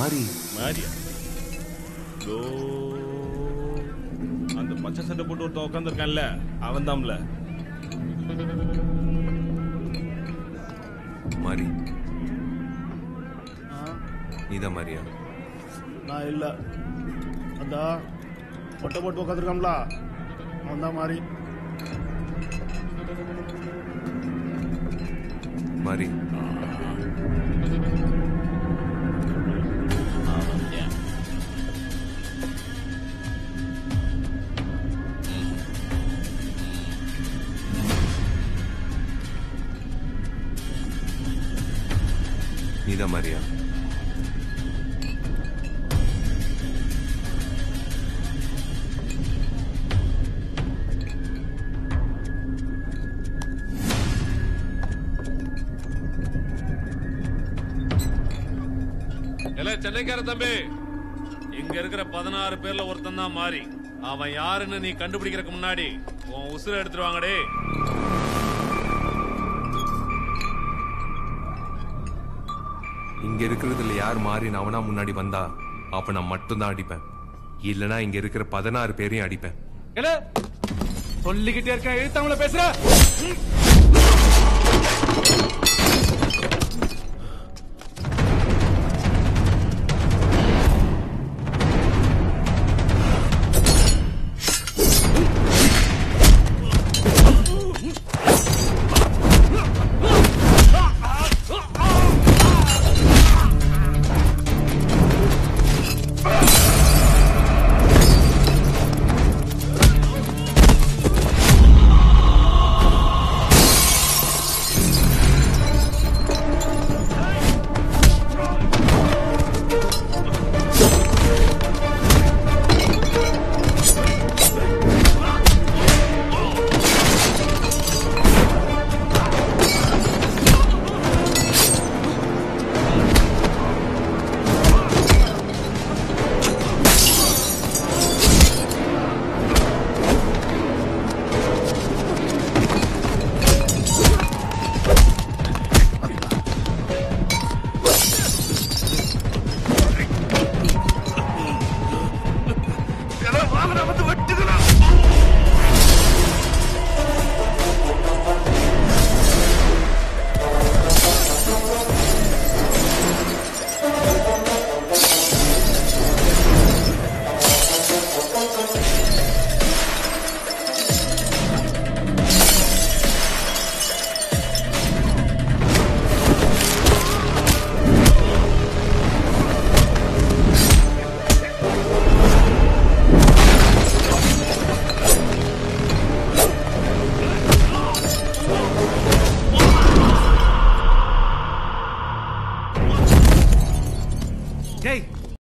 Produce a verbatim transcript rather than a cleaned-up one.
மாறி மாரியா லோ அந்த பச்சை சட்டை போட்டு ஒருத்தன் உட்காந்துருக்கான்ல அவன் தான்ல மாறி. நீதான் மாரியா? நான் இல்ல, அந்த பொட்டை போட்டு உட்காந்துருக்கான்ல அவன் தான் மாறி. மாறி நீதான் மாரியா? சென்னைக்கார தம்பி, இங்க இருக்கிற பதினாறு பேர்ல ஒருத்தன் தான் மாறி. அவன் யாருன்னு நீ கண்டுபிடிக்கிறதுக்கு முன்னாடி உன் உசுரை எடுத்துருவாங்கடே. இங்க இருக்கிறதுல யார் மாறி அவனா முன்னாடி வந்தா அப்ப நான் மட்டும்தான் அடிப்பேன், இல்லனா இங்க இருக்கிற பதினாறு பேரையும் அடிப்பேன். சொல்லிக்கிட்டே இருக்க, எழுத்தாமல பேசுற.